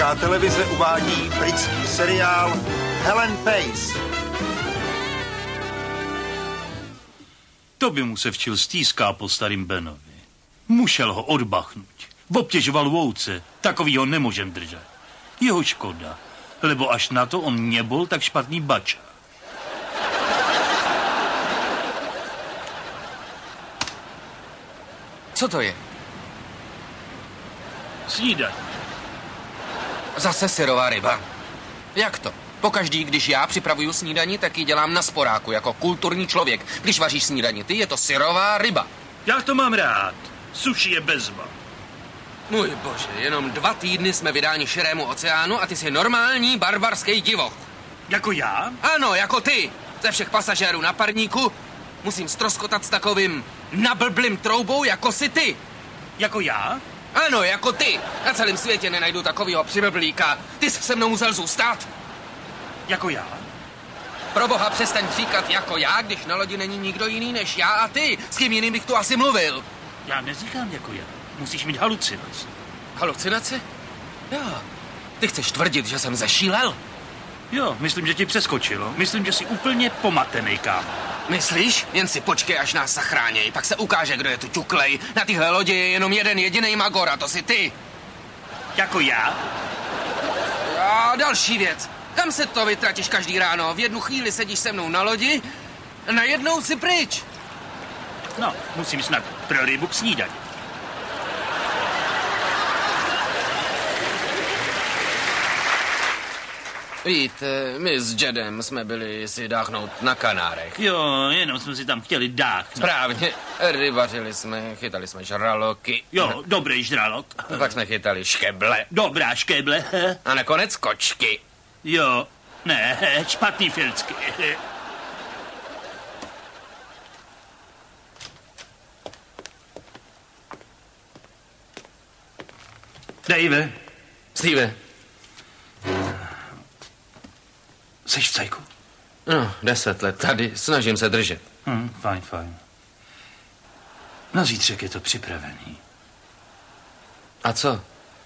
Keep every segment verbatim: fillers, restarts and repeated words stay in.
Česká televize uvádí britský seriál Helen Pace. To by mu se včil stýská po starým Benovi. Musel ho odbachnout. Obtěžoval vouce. Takovýho nemůžem držet. Jeho škoda. Lebo až na to on nebol tak špatný bača. Co to je? Snídaň. Zase syrová ryba. Jak to? Pokaždý, když já připravuju snídani, tak ji dělám na sporáku, jako kulturní člověk. Když vaříš snídani ty, je to syrová ryba. Já to mám rád. Suši je bezva. Můj bože, jenom dva týdny jsme vydáni širému oceánu a ty jsi normální barbarský divoch. Jako já? Ano, jako ty. Ze všech pasažérů na parníku musím ztroskotat s takovým nablblým troubou, jako si ty. Jako já? Ano, jako ty. Na celém světě nenajdu takovýho přiblblíka. Ty jsi se mnou musel zůstat. Jako já? Pro boha přestaň říkat jako já, když na lodi není nikdo jiný než já a ty. S kým jiným bych tu asi mluvil? Já neříkám jako já. Musíš mít halucinace. Halucinace? Jo. Ty chceš tvrdit, že jsem zešílel? Jo, myslím, že ti přeskočilo. Myslím, že jsi úplně pomatenej, kámo. Myslíš? Jen si počkej, až nás zachráněj. Pak se ukáže, kdo je tu ťuklej. Na téhle lodi je jenom jeden jediný magor a to jsi ty. Jako já? A další věc. Kam se to vytratíš každý ráno? V jednu chvíli sedíš se mnou na lodi a najednou si pryč. No, musím snad pro rybu k snídani. Víte, my s Jedem jsme byli si dáchnout na Kanárech. Jo, jenom jsme si tam chtěli dáchnout. Správně. Rybařili jsme, chytali jsme žraloky. Jo, dobrý žralok. Pak jsme chytali škeble. Dobrá škeble. A nakonec kočky. Jo, ne, špatný filcky. Dave. Steve. Seš v cajku? No, deset let tady, snažím se držet. Hm, fajn, fajn. Na zítřek je to připravený. A co?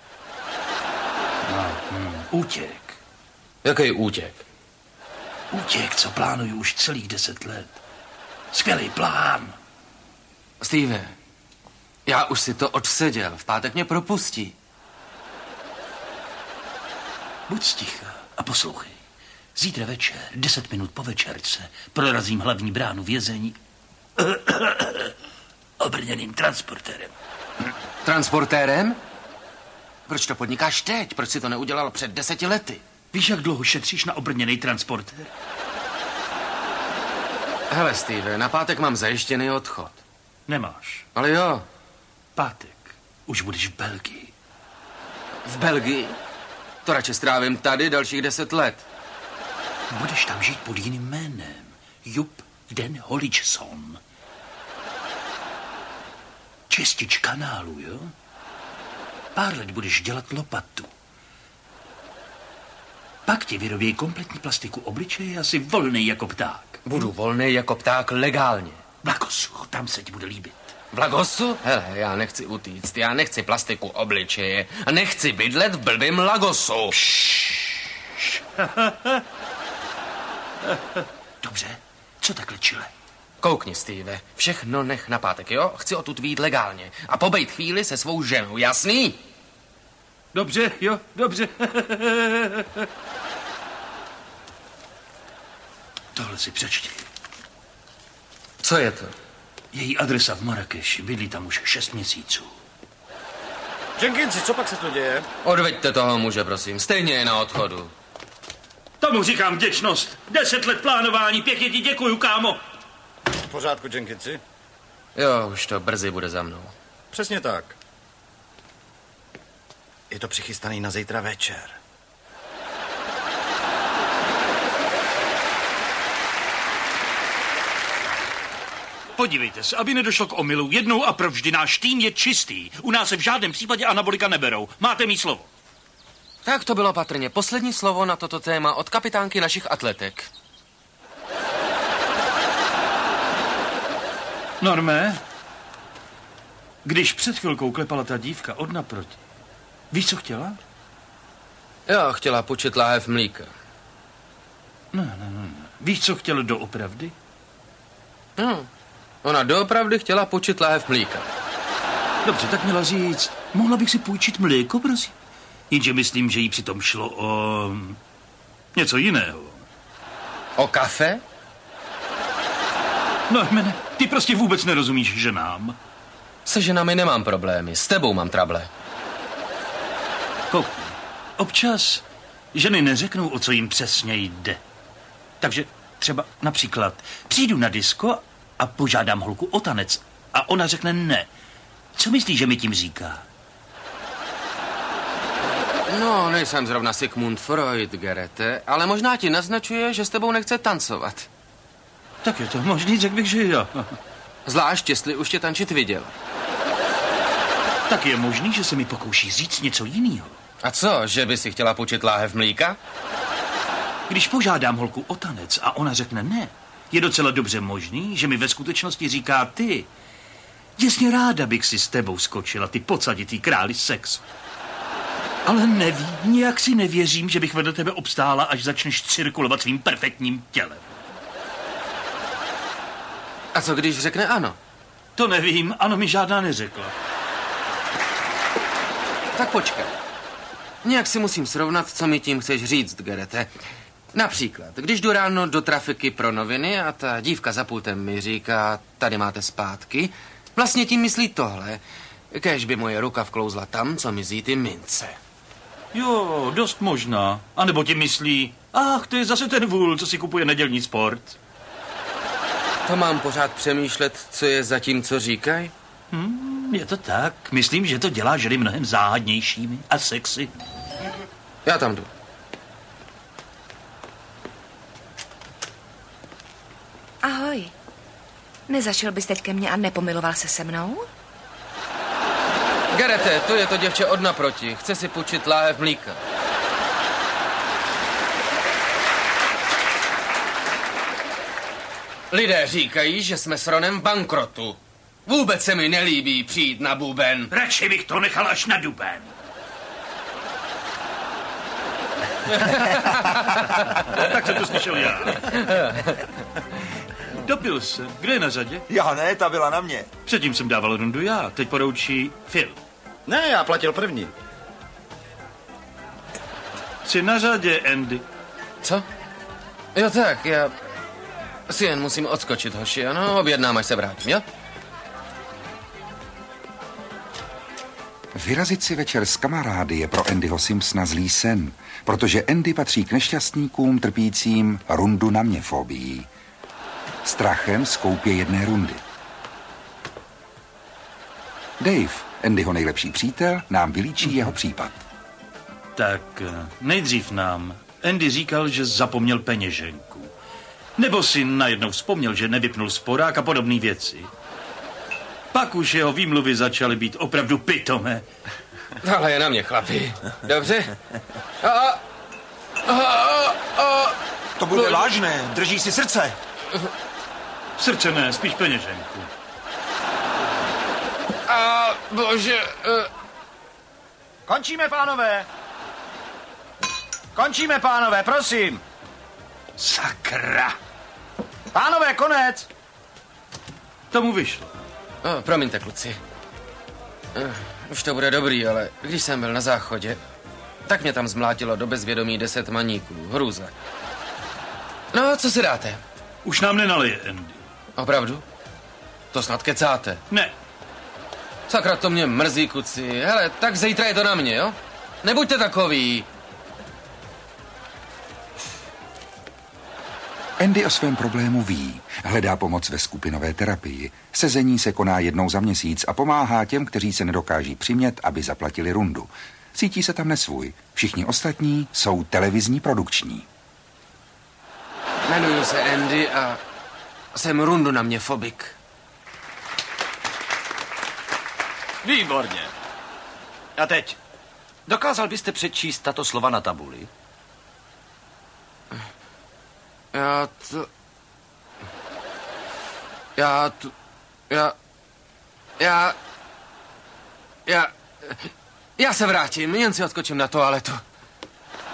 No, hm, útěk. Jaký útěk? Útěk, co plánuju už celých deset let. Skvělý plán. Steve, já už si to odseděl. V pátek mě propustí. Buď sticha a poslouchej. Zítra večer, deset minut po večerce, prorazím hlavní bránu vězení obrněným transportérem. Transportérem? Proč to podnikáš teď? Proč si to neudělal před deseti lety? Víš, jak dlouho šetříš na obrněný transportér? Hele, Steve, na pátek mám zajištěný odchod. Nemáš. Ale jo. Pátek. Už budeš v Belgii. V Belgii? To radši strávím tady dalších deset let. Budeš tam žít pod jiným jménem. Jup den Holičson. Čistič kanálu, jo? Pár let budeš dělat lopatu. Pak ti vyrobí kompletní plastiku obličeje a jsi volnej jako pták. Budu volnej jako pták legálně. V Lagosu, tam se ti bude líbit. V Lagosu? Hele, já nechci utíct, já nechci plastiku obličeje a nechci bydlet v blbým Lagosu. Dobře, co takhle čile? Koukni, Steve, všechno nech na pátek, jo? Chci odtud vyjít legálně a pobejt chvíli se svou ženou, jasný? Dobře, jo, dobře. Tohle si přečti. Co je to? Její adresa v Marrakeši, bydlí tam už šest měsíců. Jenkinsi, co pak se to děje? Odveďte toho muže, prosím, stejně je na odchodu. Tomu říkám vděčnost. Deset let plánování, pěkně ti děkuju, kámo. V pořádku, Jenkinsi? Jo, už to brzy bude za mnou. Přesně tak. Je to přichystaný na zítra večer. Podívejte se, aby nedošlo k omylu. Jednou a provždy náš tým je čistý. U nás se v žádném případě anabolika neberou. Máte mít slovo. Tak to bylo patrně poslední slovo na toto téma od kapitánky našich atletek. Normé, když před chvilkou klepala ta dívka od naproti, víš, co chtěla? Jo, chtěla počet láhev mlíka. No, no, no. Víš, co chtěl doopravdy? No, ona doopravdy chtěla počet láhev mlíka. Dobře, tak měla říct, mohla bych si půjčit mléko, prosím? Jenže myslím, že jí přitom šlo o něco jiného. O kafe? No, mene, ty prostě vůbec nerozumíš ženám. Se ženami nemám problémy, s tebou mám trable. Koukni, občas ženy neřeknou, o co jim přesně jde. Takže třeba například přijdu na disko a požádám holku o tanec a ona řekne ne. Co myslíš, že mi tím říká? No, nejsem zrovna Sigmund Freud, Gerete, ale možná ti naznačuje, že s tebou nechce tancovat. Tak je to možný, řekl bych, že jo. Zvlášť, jestli už tě tančit viděl. Tak je možný, že se mi pokouší říct něco jiného. A co, že by si chtěla počet láhev mlíka? Když požádám holku o tanec a ona řekne ne, je docela dobře možný, že mi ve skutečnosti říká ty. Jasně ráda bych si s tebou skočila, ty pocaditý králi sexu. Ale neví, nějak si nevěřím, že bych vedle tebe obstála, až začneš cirkulovat svým perfektním tělem. A co když řekne ano? To nevím, ano mi žádná neřekla. Tak počkej. Nějak si musím srovnat, co mi tím chceš říct, Gerete. Například, když jdu ráno do trafiky pro noviny a ta dívka za pultem mi říká, tady máte zpátky, vlastně tím myslí tohle. Kéž by moje ruka vklouzla tam, co mizí ty mince. Jo, dost možná. A nebo ti myslí, ach, to je zase ten vůl, co si kupuje nedělní sport. To mám pořád přemýšlet, co je za tím, co říkají? Hmm, je to tak. Myslím, že to dělá ženy mnohem záhadnějšími a sexy. Já tam jdu. Ahoj. Nezašel bys teď ke mně a nepomiloval se se mnou? Gerete, to je to děvče od naproti. Chce si půjčit láhev mlíka. Lidé říkají, že jsme s Ronem v bankrotu. Vůbec se mi nelíbí přijít na buben. Radši bych to nechal až na duben. Tak jsem to slyšel já. Dopil se. Kdo je na řadě? Já ne, ta byla na mě. Předtím jsem dával rundu já, teď poroučí Phil. Ne, já platil první. Jsi na řadě, Andy. Co? Jo tak, já si jen musím odskočit, hoši, ano, objednám, až se vrátím, jo? Vyrazit si večer s kamarády je pro Andyho Simpsona zlý sen, protože Andy patří k nešťastníkům trpícím rundu na mě fobií. Strachem z koupě jedné rundy. Dave, Andyho nejlepší přítel, nám vylíčí jeho případ. Tak nejdřív nám. Andy říkal, že zapomněl peněženku. Nebo si najednou vzpomněl, že nevypnul sporák a podobné věci. Pak už jeho výmluvy začaly být opravdu pitomé. Ale je na mě, chlapi. Dobře? A, a, a, a, To bude vážné, drží si srdce. Srdce ne, spíš peněženku. a bože... Uh, Končíme, pánové. Končíme, pánové, prosím. Sakra! Pánové, konec. Tomu vyšlo. oh, promiňte, kluci. Uh, už to bude dobrý, ale když jsem byl na záchodě, tak mě tam zmlátilo do bezvědomí deset maníků. Hrůza. No, co si dáte? Už nám nenalije, Andy. Opravdu? To snad kecáte. Ne. Sakra, to mě mrzí, kuci. Hele, tak zítra je to na mě, jo? Nebuďte takový. Andy o svém problému ví. Hledá pomoc ve skupinové terapii. Sezení se koná jednou za měsíc a pomáhá těm, kteří se nedokáží přimět, aby zaplatili rundu. Cítí se tam nesvůj. Všichni ostatní jsou televizní produkční. Jmenuji se Andy a jsem rundu na mě fobik. Výborně. A teď, dokázal byste přečíst tato slova na tabuli? Já to... Já to... Já... Já... Já... Já se vrátím, jen si odskočím na toaletu.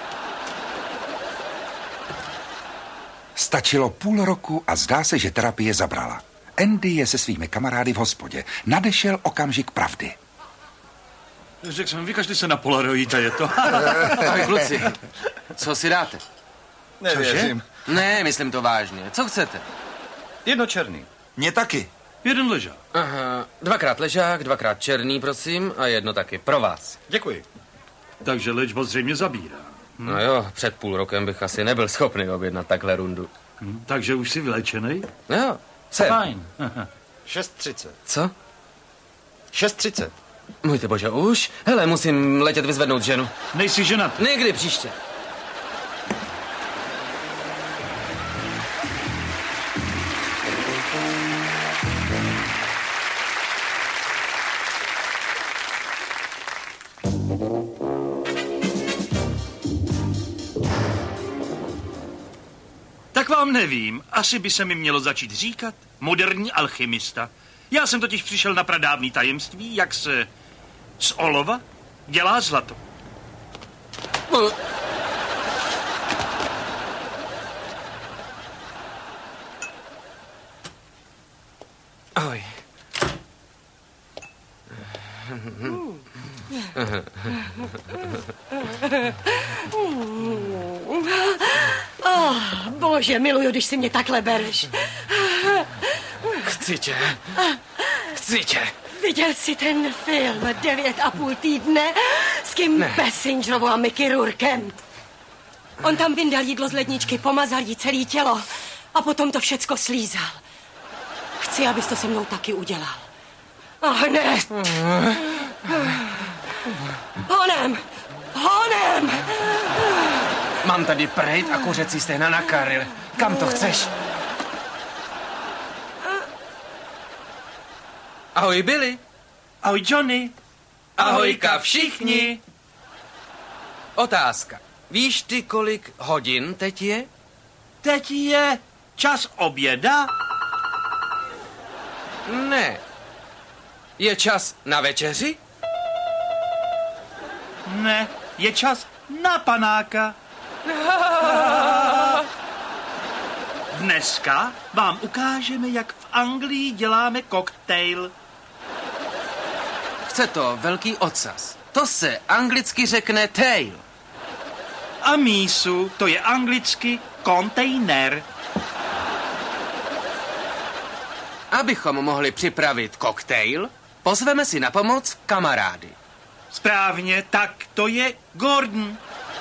Stačilo půl roku a zdá se, že terapie zabrala. Andy je se svými kamarády v hospodě. Nadešel okamžik pravdy. Řekl jsem, vykažte se na Polaroid a je to. Ahoj, kluci. Co si dáte? Nevěřím. Ne, myslím to vážně. Co chcete? Jedno černý. Mě taky. Jeden ležák. Aha, dvakrát ležák, dvakrát černý, prosím, a jedno taky pro vás. Děkuji. Takže léčba zřejmě zabírá. Hm. No jo, před půl rokem bych asi nebyl schopný objednat takhle rundu. Hm, takže už jsi vylečenej? Jo, jsem. Fajn. šest třicet. Co? šest třicet. Můj ty bože, už? Hele, musím letět vyzvednout ženu. Nejsi ženat. Někdy příště. Tak vám nevím, asi by se mi mělo začít říkat moderní alchymista. Já jsem totiž přišel na pradávný tajemství, jak se z olova dělá zlato. No. Ahoj. Oh, bože, miluju, když si mě takhle bereš. Chci tě. Chci tě. Viděl jsi ten film Devět a půl týdne s Kim Basingerovou a Mickey Rourkem? On tam vyndal jídlo z ledničky, pomazal jí celé tělo a potom to všecko slízal. Chci, abys to se mnou taky udělal. Oh, ne. Honem! Honem! Mám tady prejt a kuřecí stehna na Karel. Kam to chceš? Ahoj, Billy. Ahoj, Johnny. Ahojka všichni. Otázka. Víš ty, kolik hodin teď je? Teď je čas oběda. Ne. Je čas na večeři? Ne, je čas na panáka. Dneska vám ukážeme, jak v Anglii děláme koktejl. Chce to velký ocas. To se anglicky řekne tail. A mísu, to je anglicky kontejner. Abychom mohli připravit koktejl, pozveme si na pomoc kamarády. Správně, tak to je Gordon.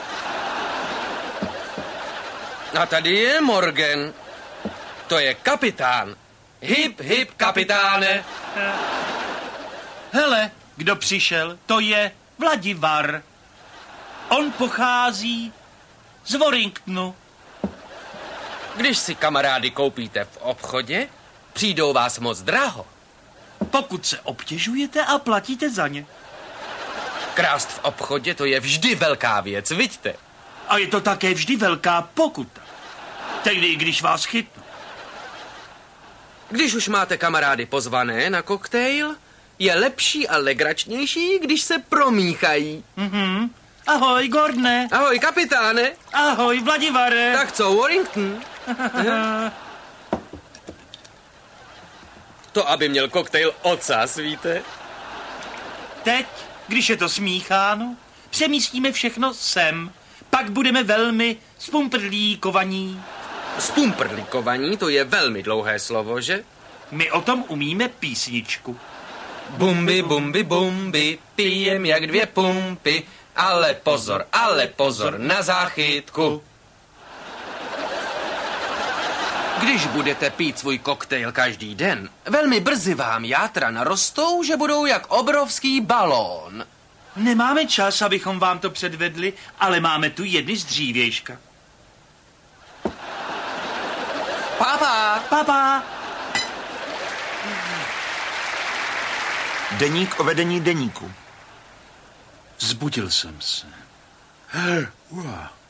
A tady je Morgan. To je kapitán. Hip, hip, kapitáne. Hele, kdo přišel, to je Vladivar. On pochází z Warringtonu. Když si kamarády koupíte v obchodě, přijdou vás moc draho. Pokud se obtěžujete a platíte za ně. Krást v obchodě, to je vždy velká věc, vidíte? A je to také vždy velká pokuta. Tehdy, i když vás chytnu. Když už máte kamarády pozvané na koktejl, je lepší a legračnější, když se promíchají. Mhm. Ahoj, Gordone. Ahoj, kapitáne. Ahoj, Vladivare. Tak co, Warrington? To, aby měl koktejl ocas, víte? Teď, když je to smícháno, přemístíme všechno sem. Pak budeme velmi spumprlíkovaní. Spumprlíkovaní, to je velmi dlouhé slovo, že? My o tom umíme písničku. Bumby, bumby, bumby, pijem jak dvě pumpy, ale pozor, ale pozor na záchytku. Když budete pít svůj koktejl každý den, velmi brzy vám játra narostou, že budou jak obrovský balón. Nemáme čas, abychom vám to předvedli, ale máme tu jedny z dřívějška. Papa! Papa! Deník o vedení deníku. Zbudil jsem se. Her, wow.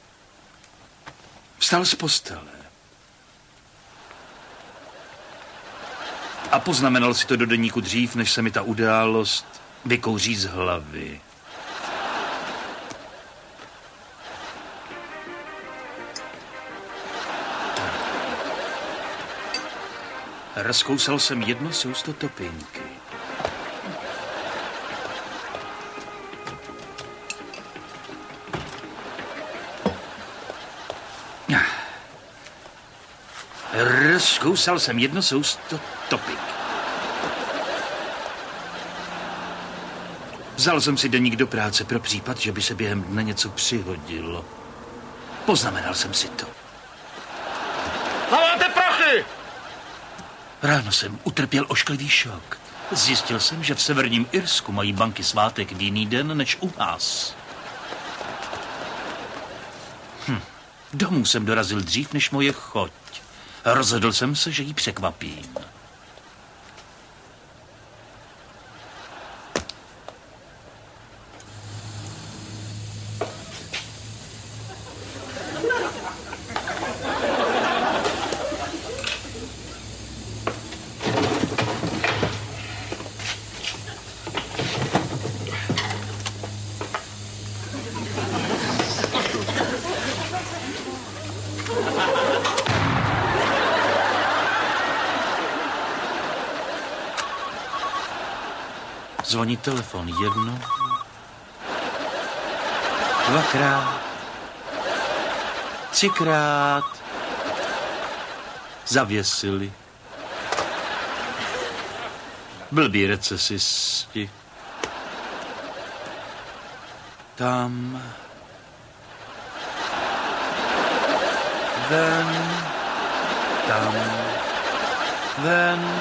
Vstal z postele. A poznamenal si to do deníku dřív, než se mi ta událost vykouří z hlavy. Rozkousal jsem jedno sousto topinky. Rozkousal jsem jedno sousto topinky. Vzal jsem si deník do práce pro případ, že by se během dne něco přihodilo. Poznamenal jsem si to. Máte prachy! Ráno jsem utrpěl ošklivý šok. Zjistil jsem, že v severním Irsku mají banky svátek v jiný den než u nás. Hm. Domů jsem dorazil dřív než moje choť. Rozhodl jsem se, že ji překvapím. Zvoní telefon jedno, dvakrát, třikrát, zavěsili. Blbí recesisti. Tam. Ven. Tam. Ven.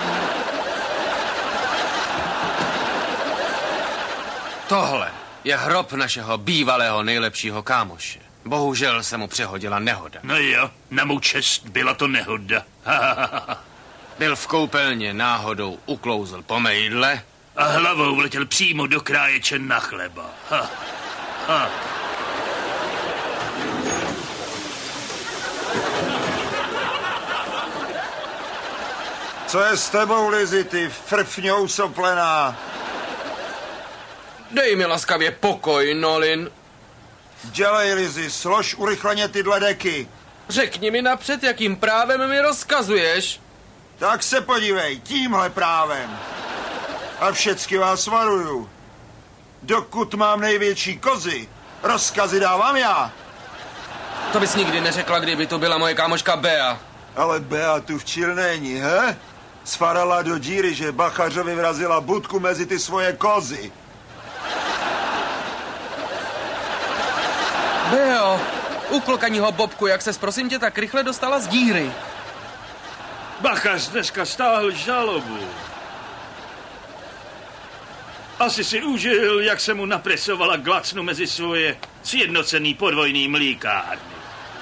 Tohle je hrob našeho bývalého nejlepšího kámoše. Bohužel se mu přehodila nehoda. No jo, na mou čest byla to nehoda. Byl v koupelně, náhodou uklouzl po mejdle. A hlavou vletěl přímo do kráječe na chleba. Ha. Ha. Co je s tebou, Lizzy, ty frfňou soplená? Dej mi laskavě pokoj, Nolin. Dělej, Lizzy, slož urychleně tyhle deky. Řekni mi napřed, jakým právem mi rozkazuješ. Tak se podívej, tímhle právem. A všecky vás varuju. Dokud mám největší kozy, rozkazy dávám já. To bys nikdy neřekla, kdyby to byla moje kámoška Bea. Ale Bea tu včil není, he? Sfarala do díry, že Bachařovi vrazila budku mezi ty svoje kozy. Beo, u klokaního Bobku, jak ses prosím tě tak rychle dostala z díry? Bachař dneska stáhl žalobu. Asi si užil, jak se mu napresovala glacnu mezi svoje sjednocený podvojný mlíkárny.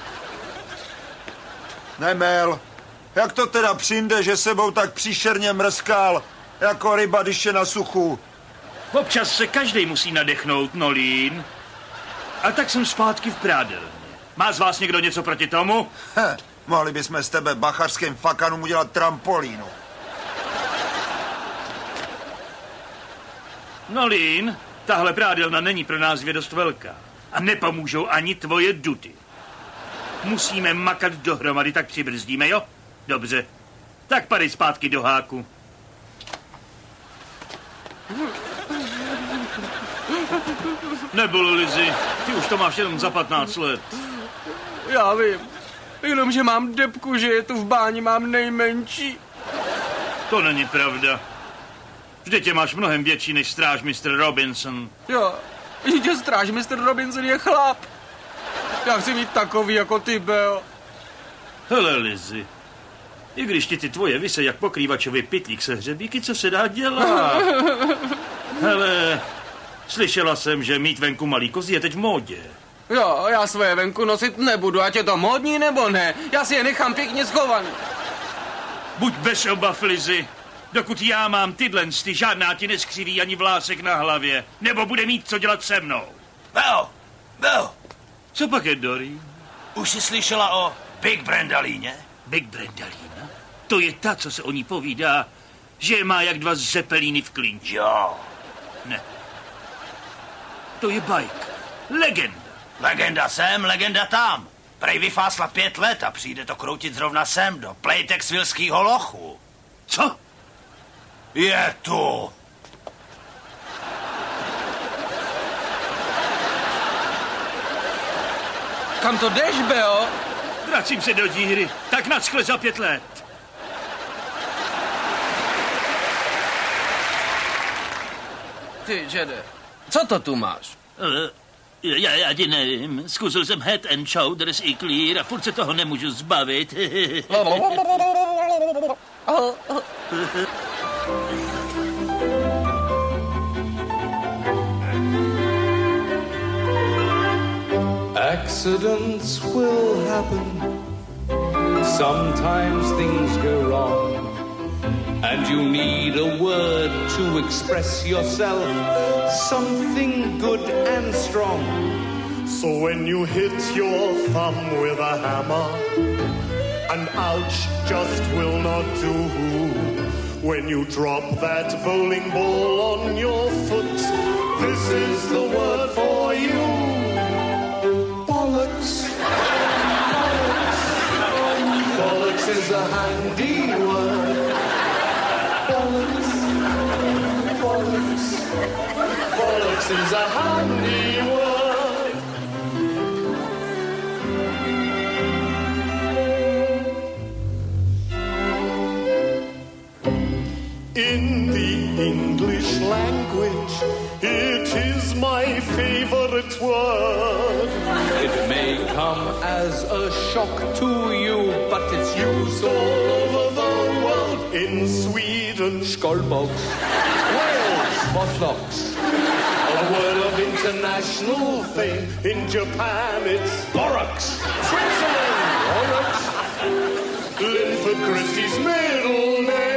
Nemel, jak to teda přijde, že sebou tak příšerně mrskal, jako ryba, když je na suchu? Občas se každej musí nadechnout, Nolín. A tak jsem zpátky v prádelně. Má z vás někdo něco proti tomu? He, mohli bychom z tebe bachařským fakanům udělat trampolínu. Nolín, tahle prádelna není pro nás dvě dost velká. A nepomůžou ani tvoje duty. Musíme makat dohromady, tak přibrzdíme, jo? Dobře. Tak padej zpátky do háku. Nebolo, Lizzy, ty už to máš jenom za patnáct let. Já vím, jenomže mám debku, že je tu v báni mám nejmenší. To není pravda. Vždyť tě máš mnohem větší než strážmistr Robinson. Jo, jde strážmistr Robinson je chlap. Já chci mít takový jako ty, Beo. Hele, Lizzy, i když ti ty tvoje vise jak pokrývačový pytlík se hřebíky, co se dá dělat? Hele, slyšela jsem, že mít venku malý kozy je teď v módě. Jo, já svoje venku nosit nebudu, ať je to módní nebo ne. Já si je nechám pěkně schovaný. Buď bez obav, Lizzy. Dokud já mám tyhle ty, žádná ti neskřiví ani vlásek na hlavě. Nebo bude mít co dělat se mnou. Beo, Beo, Co pak je, Dory? už jsi slyšela o Big Brandalíně? Big Brandalina? To je ta, co se o ní povídá, že má jak dva zepelíny v klinči. Jo. Ne. To je bajk. Legenda. Legenda sem, legenda tam. Prej vyfásla pět let a přijde to kroutit zrovna sem, do Playtexvillského lochu. Co? Je tu. Kam to jdeš, Beo? Vracím se do díry. Tak naschle za pět let. Ty, Jede, co to tu máš? Uh, já, já ti nevím. Zkusil jsem head and shoulders i clear a furt se toho nemůžu zbavit. Accidents will happen. Sometimes things go wrong. And you need a word to express yourself. Something good and strong. So when you hit your thumb with a hammer, an ouch just will not do. When you drop that bowling ball on your foot, this is the word for you. Bollocks. Bollocks. Bollocks is a handy word. Bollocks. Bollocks. Bollocks is a handy word. In the English language, it is my favorite word. It may come as a shock to you, but it's used all over the world. In Sweden, Skolbox. Wales, Botlocks. a word of international fame. In Japan, it's Borax. Switzerland, Borax. Linford Christie's middle name.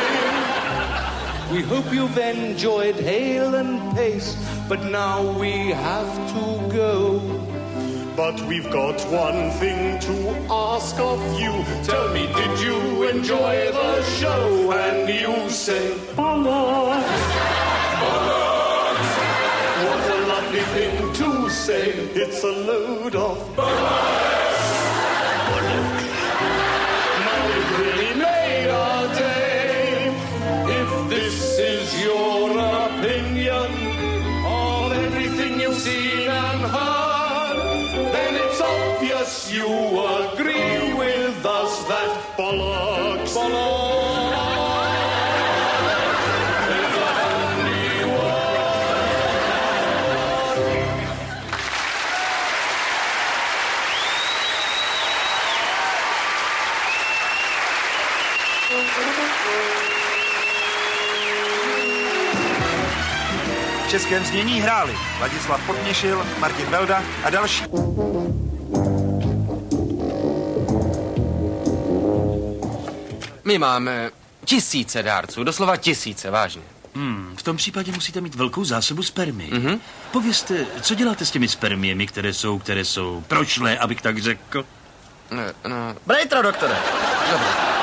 We hope you've enjoyed Hale and Pace, but now we have to go. But we've got one thing to ask of you. Tell me, did you enjoy the show? And you say, bollocks. Bollocks. What a lovely thing to say. It's a load of bollocks. Bollocks. Now it really made our day. If this is your opinion on everything you've seen and heard, then it's obvious you agree with us that bollocks, bollocks is a handy V českém znění hráli Ladislav Podměšil, Martin Velda a další. My máme tisíce dárců, doslova tisíce, vážně. Hmm, v tom případě musíte mít velkou zásobu spermy. Mhm. Povězte, co děláte s těmi spermiemi, které jsou, které jsou prošlé, abych tak řekl? Ne, no, Brejtro, doktore. dobře.